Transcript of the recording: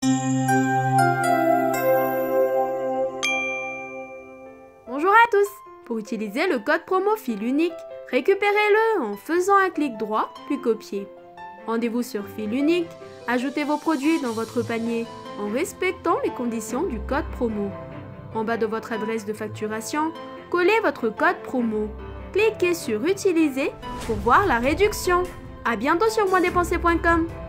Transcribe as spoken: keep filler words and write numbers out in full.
Bonjour à tous! Pour utiliser le code promo fil unique, récupérez-le en faisant un clic droit puis copier. Rendez-vous sur fil unique, ajoutez vos produits dans votre panier en respectant les conditions du code promo. En bas de votre adresse de facturation, collez votre code promo. Cliquez sur Utiliser pour voir la réduction. À bientôt sur moins dépenser point com.